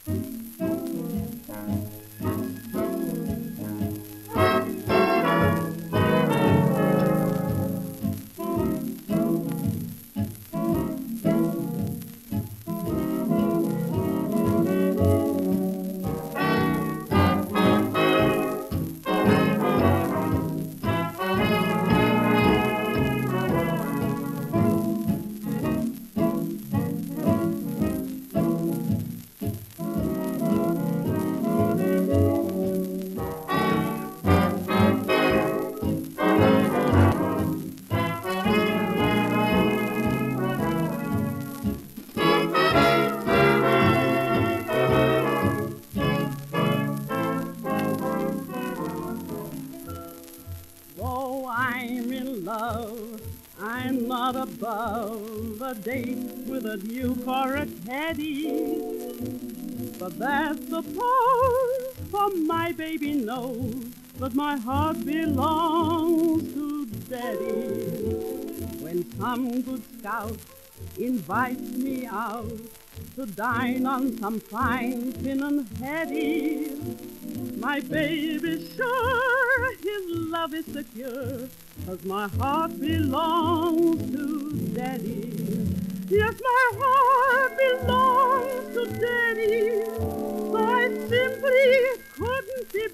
Though I'm in love, I'm not above a date with a duke or a caddy. But that's the pose, for my baby knows that my heart belongs to Daddy. When some good scout invites me out to dine on some fine fin and heady, my baby's sure his love is secure, 'cause my heart belongs to Daddy. Yes, my heart belongs to Daddy, so I simply couldn't be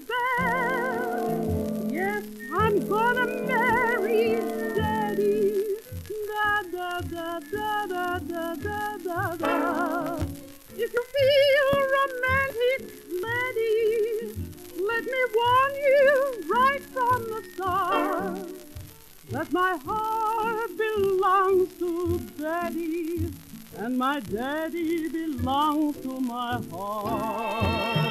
bad. Yes, I'm gonna marry Daddy. Da da da da da da da da da. If you feel romantic, laddie, let me warn you right from the start that my heart belongs to Daddy, and my Daddy belongs to my heart.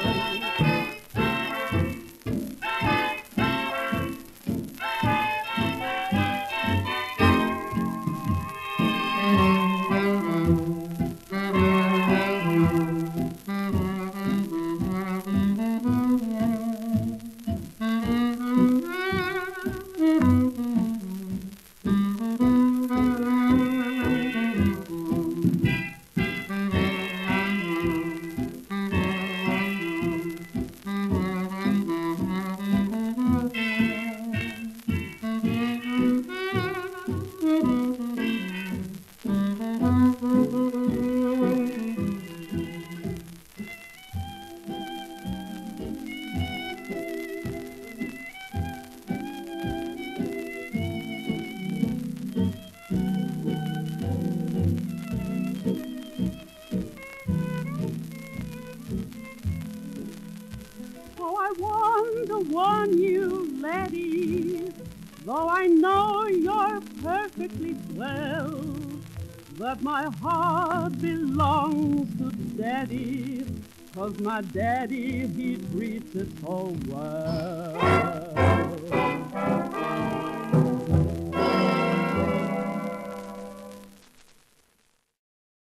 Oh, I want to warn you, laddie, though I know you're perfectly swell, that my heart belongs to Daddy, 'cause my Daddy, he treats it so well.